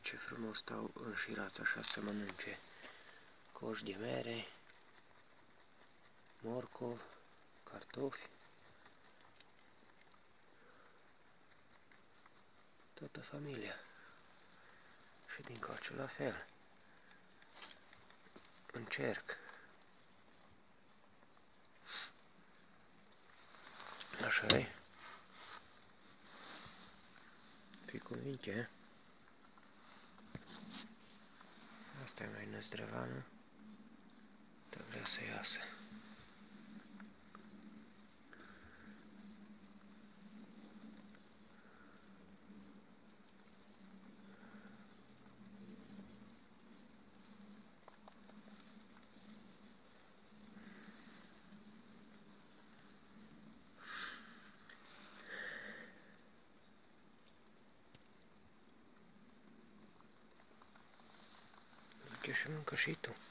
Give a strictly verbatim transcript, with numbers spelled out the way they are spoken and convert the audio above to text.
ce frumos stau înșirați așa să mănânce. Coși de mere, morcov, cartofi. Toată familia. Și din coace la fel. Încerc. Așa e. Fii convinte. Asta e mai năzdrăvană. Dar vrea să iasă. Du-te și mâncă și tu.